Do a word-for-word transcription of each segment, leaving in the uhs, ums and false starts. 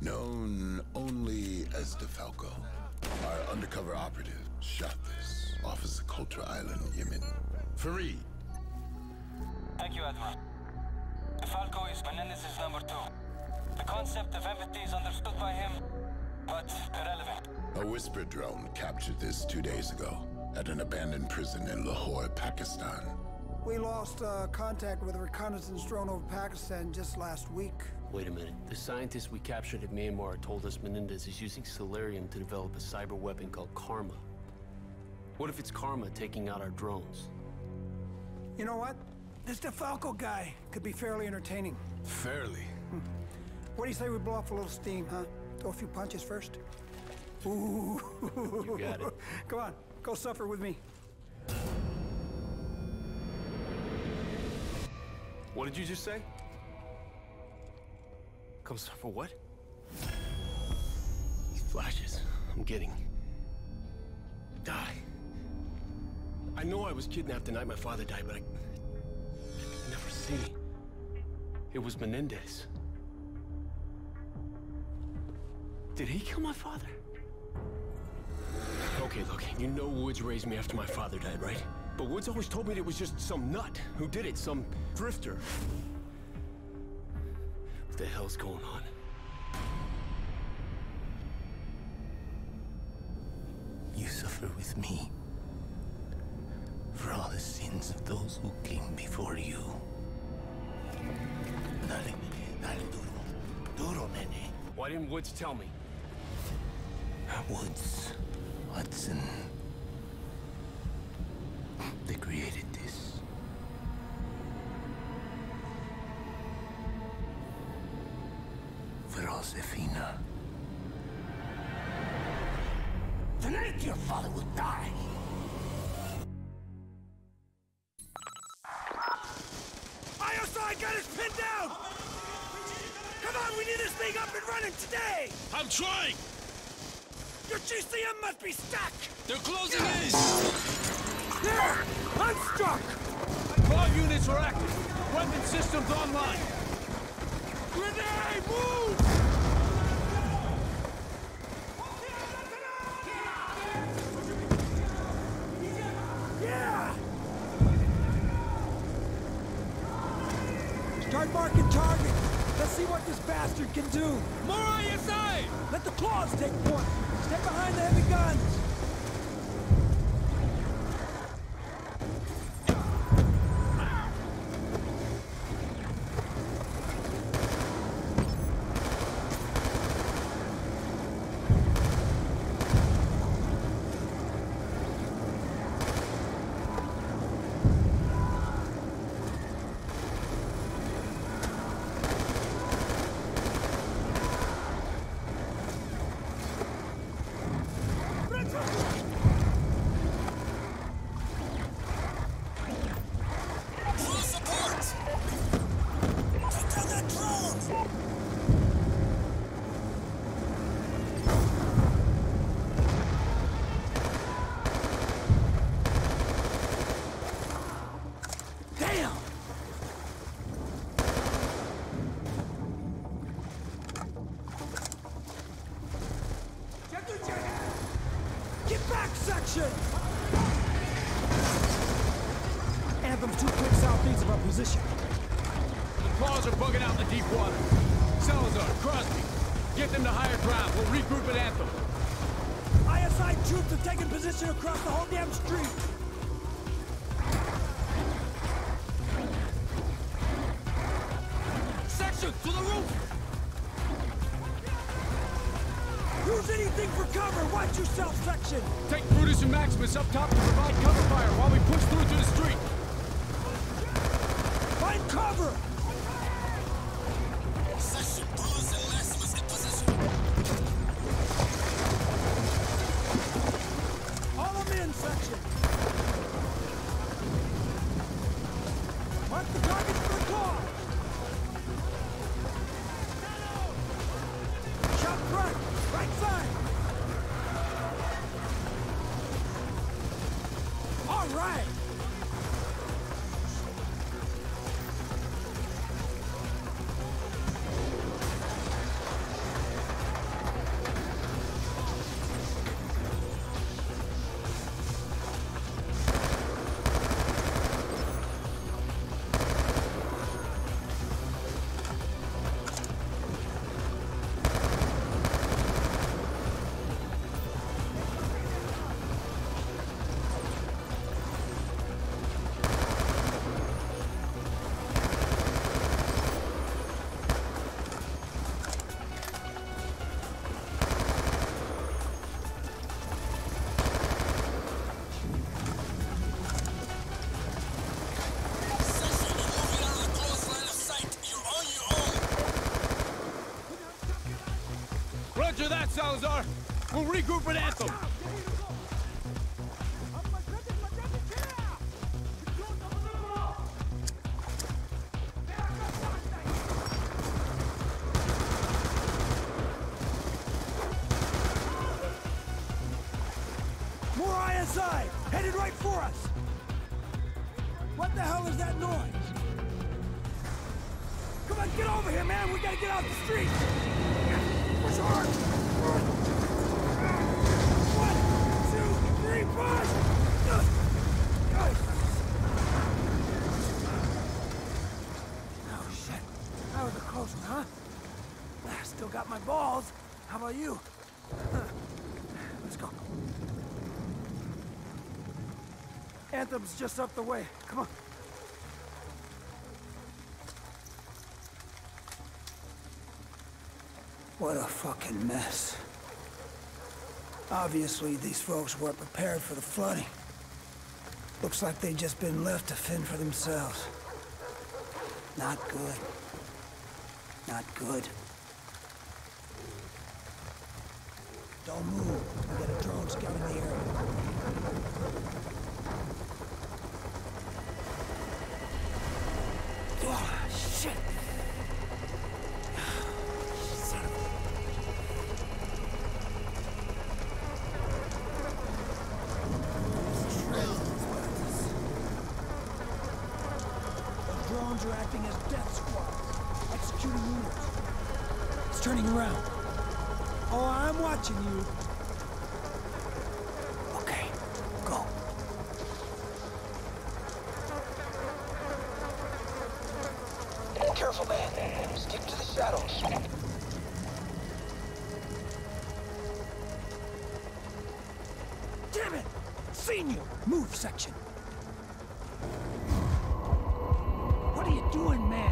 Known only as DeFalco. Our undercover operative shot this off of Socotra Island, Yemen. Fareed. Thank you, Admiral. DeFalco is Menendez's number two. The concept of empathy is understood by him, but irrelevant. A whisper drone captured this two days ago at an abandoned prison in Lahore, Pakistan. We lost uh, contact with a reconnaissance drone over Pakistan just last week. Wait a minute. The scientists we captured at Myanmar told us Menendez is using Solarium to develop a cyber weapon called Karma. What if it's Karma taking out our drones? You know what? This DeFalco guy could be fairly entertaining. Fairly? Hmm. What do you say we blow off a little steam, huh? Throw a few punches first? Ooh. You got it. Come on, go suffer with me. What did you just say? Come suffer what? These flashes I'm getting. Die. I know I was kidnapped the night my father died, but I... I never see. It was Menendez. Did he kill my father? Okay, look, you know Woods raised me after my father died, right? But Woods always told me it was just some nut who did it, some drifter. What the hell's going on? You suffer with me for all the sins of those who came before you. Dale, nene, dale duro. Duro, nene. Why didn't Woods tell me? Woods, Hudson. They created this. For Josefina. Tonight your father will die. I S I got us pinned down! Come on, we need this thing up and running today! I'm trying! Your G C M must be stuck! They're closing in! There! I'm stuck! Five units are active. Weapon systems online. Grenade, move! Yeah! Start marking target. Let's see what this bastard can do. More I S I! Let the claws take point. Stay behind the heavy guns. Anthem's too quick southeast of our position. The claws are bugging out in the deep water. Salazar, Crosby, get them to higher ground. We'll regroup at Anthem. I S I troops have taken position across the whole damn street. Section, to the roof! Use anything for cover! Watch yourself, section! Take Brutus and Maximus up top to provide cover fire while we push through to the street. Find cover! Section, Brutus and Maximus in position. Haul them in, section! Mark the targets for the claw! Shot front! Right side! All right! Roger that, Salazar. We'll regroup at Anthem. More I S I! Headed right for us! What the hell is that noise? Come on, get over here, man! We gotta get off the street! Push hard! One, two, three, push! Oh, shit. That was a close one, huh? I still got my balls. How about you? Let's go. Anthem's just up the way. Come on. What a fucking mess. Obviously, these folks weren't prepared for the flooding. Looks like they've just been left to fend for themselves. Not good. Not good. Don't move. We got a drone scouting the area. Oh, shit! Son of a... Those drones are acting as death squads, executing units. It's turning around. Oh, I'm watching you. Okay, go. Careful, man. Stick to the shadows. Damn it! Seen you! Move, section. What are you doing, man?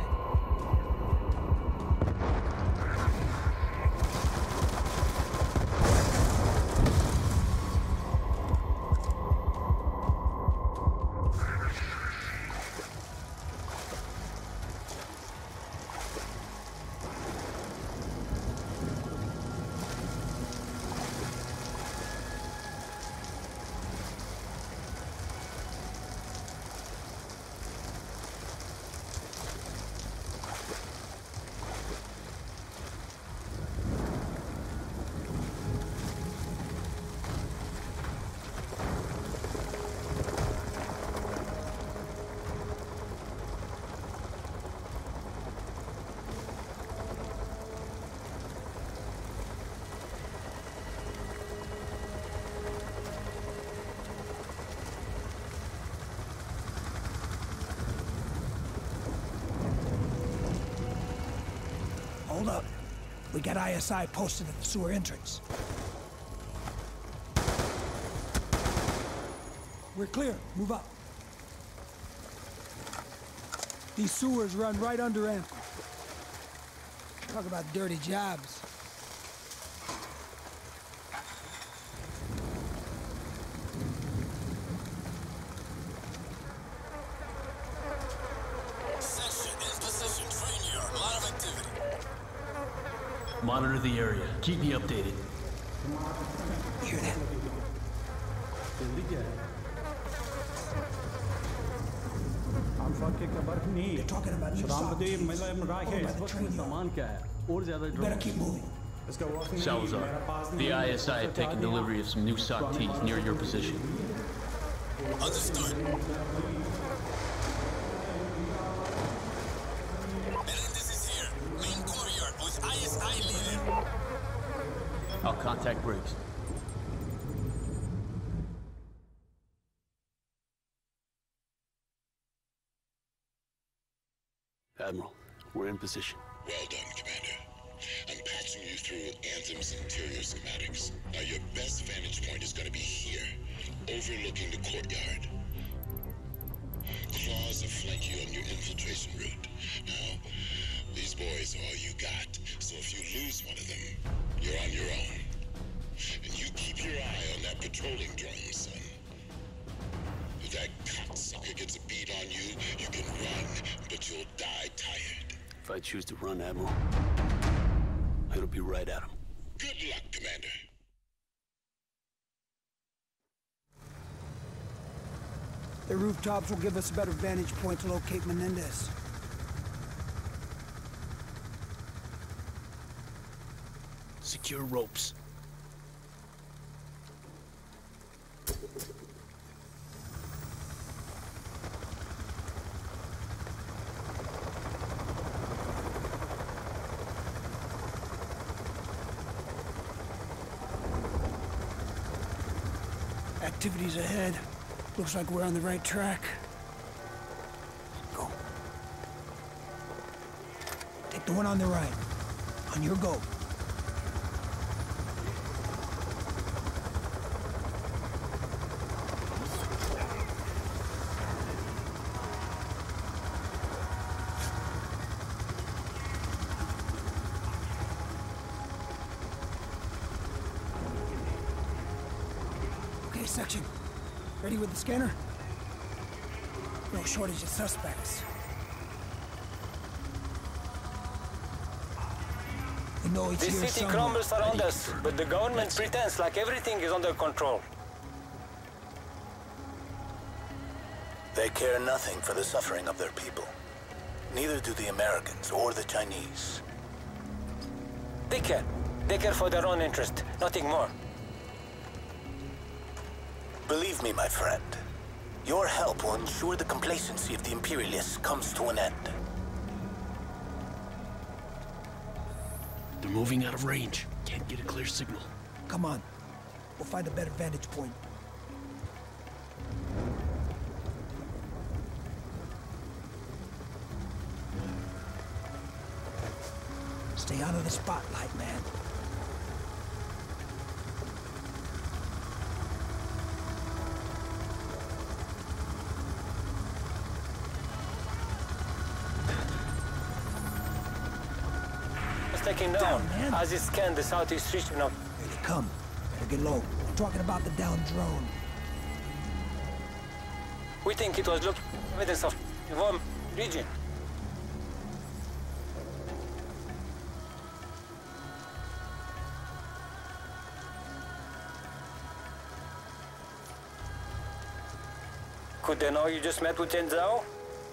Hold up. We got I S I posted at the sewer entrance. We're clear. Move up. These sewers run right under Anthem. Talk about dirty jobs. Monitor the area. Keep me updated. Hear that? They're talking about new songs. You better keep moving. Salazar, the I S I have taken delivery of some new S O C Ts near your position. Understood. Menendez is here. Main courtyard with I S I leader. I'll contact Briggs. Admiral, we're in position. Well done, Commander. I'm patching you through Anthem's interior schematics. Now your best vantage point is going to be here, overlooking the courtyard. Claws will flank you on your infiltration route. Now, these boys are all you got, so if you lose one of them, you're on your own. And you keep your eye on that patrolling drone, son. If that cocksucker gets a bead on you, you can run, but you'll die tired. If I choose to run, Admiral, it'll be right at him. Good luck, Commander. The rooftops will give us a better vantage point to locate Menendez. Secure ropes. Activities ahead. Looks like we're on the right track. Go. Take the one on the right. On your go. Okay, section. Ready with the scanner? No shortage of suspects. We know it's This here city somewhere. crumbles around us, but the government pretends like everything is under control. They care nothing for the suffering of their people. Neither do the Americans or the Chinese. They care. They care for their own interest, nothing more. Believe me, my friend, your help will ensure the complacency of the Imperialists comes to an end. They're moving out of range. Can't get a clear signal. Come on. We'll find a better vantage point. Stay out of the spotlight, man. Taking down, Down, man. as it scanned the southeast region of... Here they come. Better get low. I'm talking about the down drone. We think it was looking evidence of one region. Could they know you just met with Chen Zhao?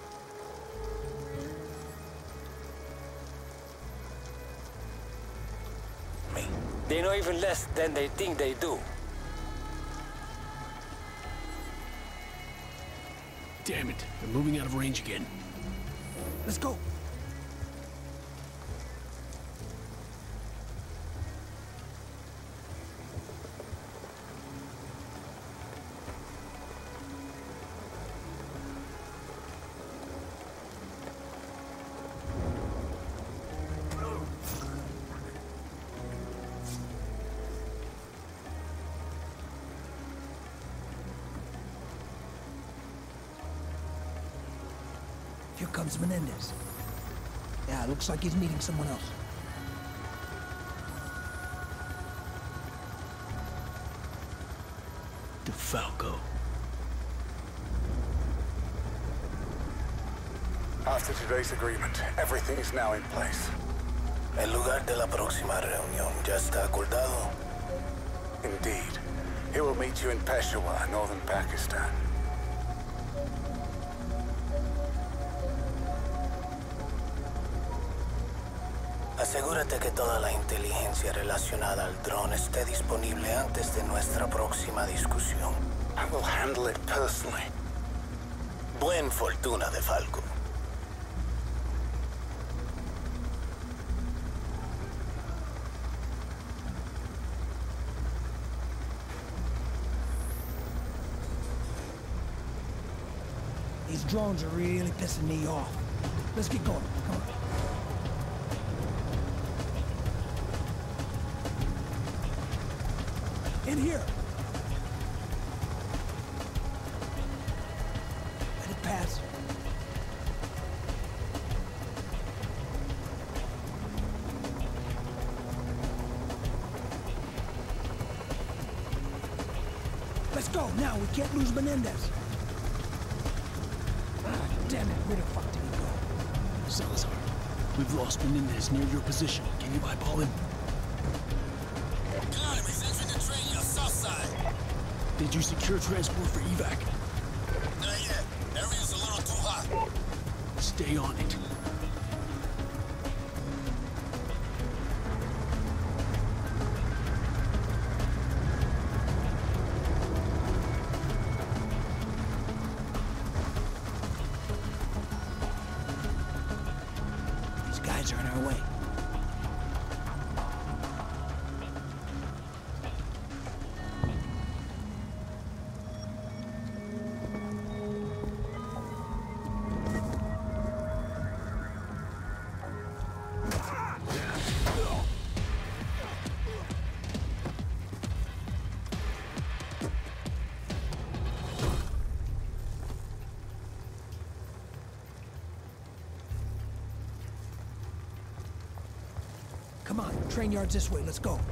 They know even less than they think they do. Damn it, they're moving out of range again. Let's go. Here comes Menendez. Yeah, looks like he's meeting someone else. DeFalco. After today's agreement, everything is now in place. El lugar de la próxima reunión ya está acordado. Indeed. He will meet you in Peshawar, northern Pakistan. Asegúrate que toda la inteligencia relacionada al dron esté disponible antes de nuestra próxima discusión. I will handle it personally. Buen fortuna, DeFalco. These drones are really pissing me off. Let's get going. Come on. In here. Let it pass. Let's go now. We can't lose Menendez. Ah, damn it. Where the fuck did he go? Salazar, we've lost Menendez near your position. Can you eyeball him? south side. Did you secure transport for evac? Not yet. Area's a little too hot. Stay on it. These guys are in our way. Come on, train yards this way, let's go.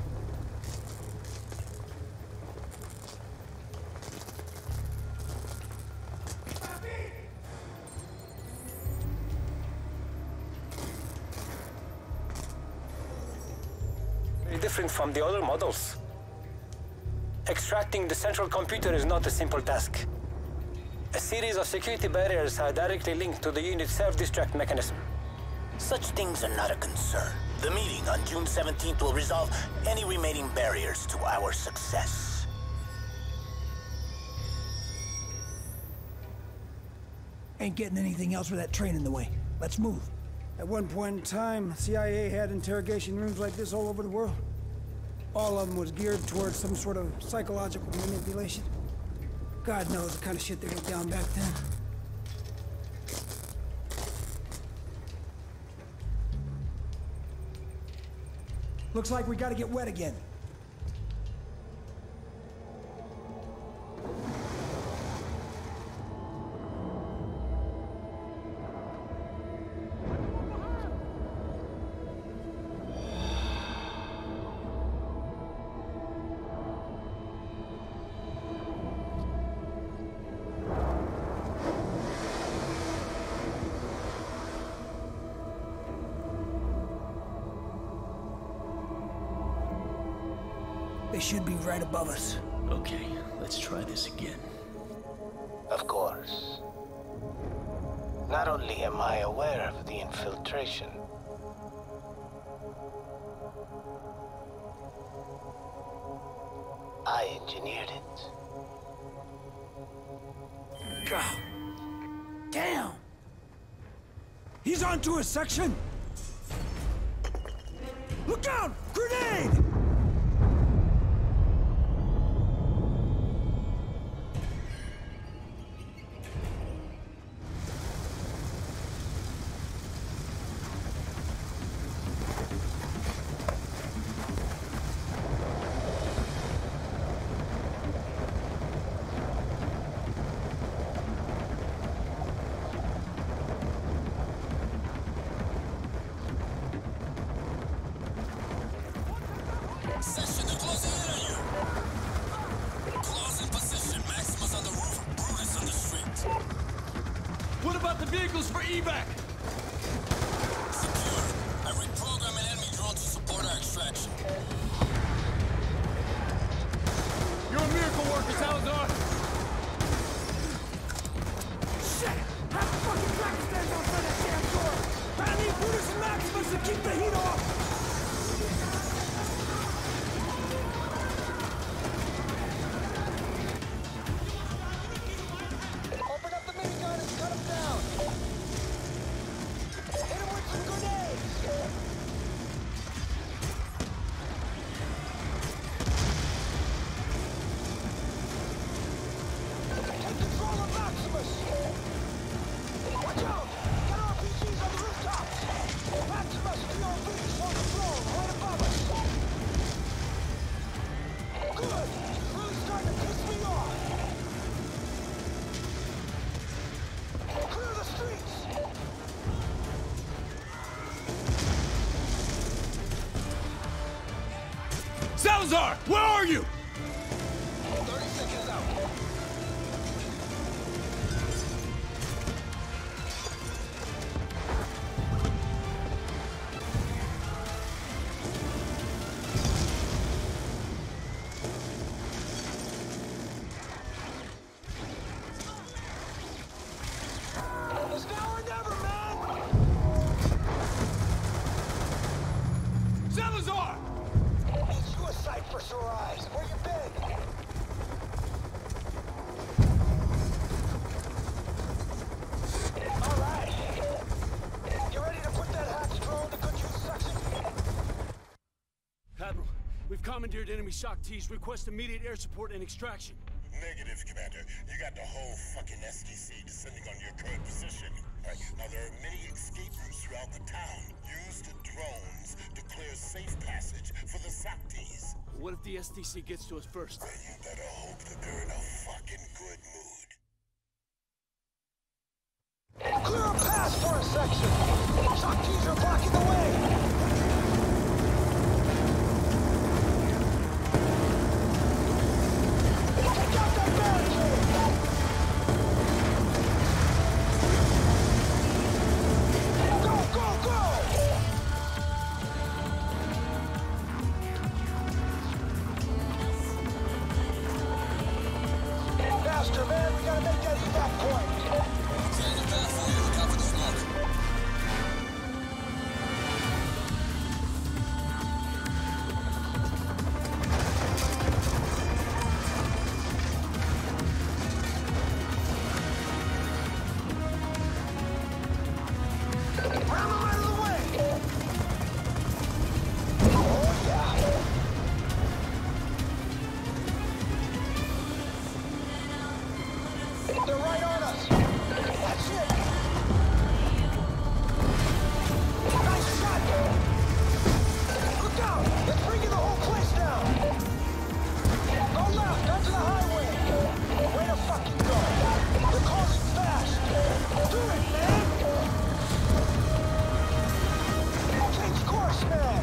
Very different from the other models. Extracting the central computer is not a simple task. A series of security barriers are directly linked to the unit's self-destruct mechanism. Such things are not a concern. The meeting on June seventeenth will resolve any remaining barriers to our success. Ain't getting anything else with that train in the way. Let's move. At one point in time, C I A had interrogation rooms like this all over the world. All of them was geared towards some sort of psychological manipulation. God knows the kind of shit they went down back then. Looks like we gotta get wet again. They should be right above us. Okay, let's try this again. Of course. Not only am I aware of the infiltration, I engineered it. God. Damn! He's onto a section! Look out! Grenade! Session, they're closing in on you. Claws in position. Maximus on the roof, Brutus on the street. What about the vehicles for evac? Secure. I reprogram an enemy drone to support our extraction. You're a miracle worker, Salazar. Shit! Have the fucking track stand outside that damn door! I need Brutus and Maximus to keep the heat off! Open up the minigun and cut him down! Hit him with some grenades! Take control of Maximus! Watch out! Get R P Gs on the rooftops! Maximus, P O Vs on the floor, right above us! Good! He's really starting to piss me off! Clear the streets! Salazar, where are you? thirty seconds out. sight for sore eyes. Where you been? All right. You ready to put that hatch drone to good use, section? Admiral, we've commandeered enemy shock T's. Request immediate air support and extraction. Negative, Commander. You got the whole fucking S D C descending on your current position. Right. Now, there are many escape routes throughout the town. Use the drones to clear safe passage for the S O C Ts. What if the S D C gets to us first? Then you better hope that they're in a fucking good mood. Clear a path for a section. S O C Ts are blocking the way. Take out that barricade! Go, go, go! Faster, man, we gotta make that evac point. Clearing the path for you. Look out for the smoke. Ram him out of the way! Oh, yeah. They're right on us. That's it. Nice shot. Look out. They're bringing the whole place down. Go left, onto the highway. Way to fucking go. They're closing fast. Do it, man. Change course, man!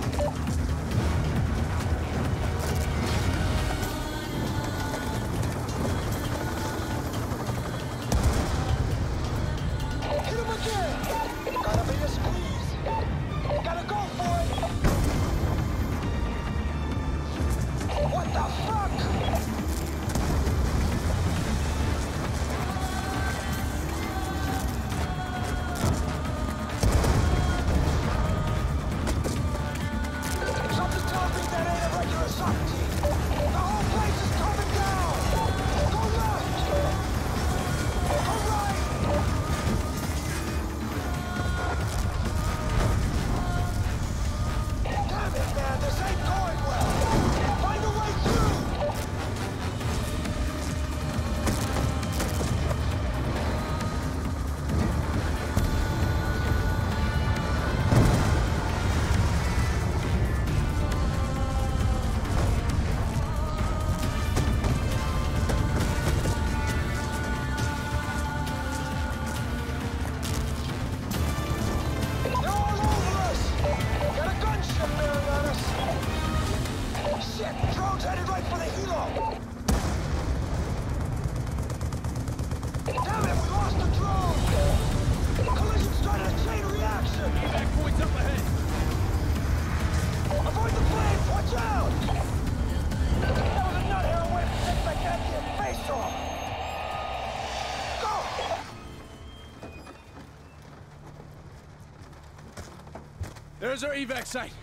Hit him again! Gotta be displeased. Gotta go for it! What the fuck? Something tells me that ain't a regular S O C team. The whole place is coming down! Go left! Go right! Damn it, man, this ain't going well! Find a way through! They're all over us! Got a gunship bearing on us! Shit! Drone's headed right for the helo! Damn it, we lost the drone! Collision started a chain reaction! Evac point's up ahead. Avoid the flames! Watch out! That was a nut arrow way to take my goddamn face off! Go! There's our evac site.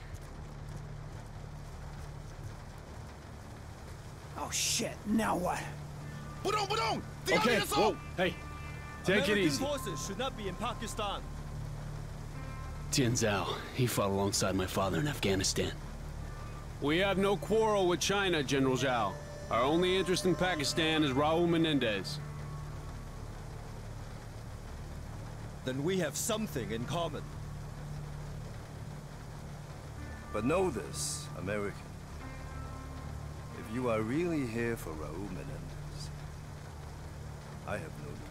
Oh shit, now what? Okay, whoa, hey, take it easy. forces should not be in Pakistan. Tian Zhao, he fought alongside my father in Afghanistan. We have no quarrel with China, General Zhao. Our only interest in Pakistan is Raul Menendez. Then we have something in common. But know this, American. If you are really here for Raul Menendez, I have no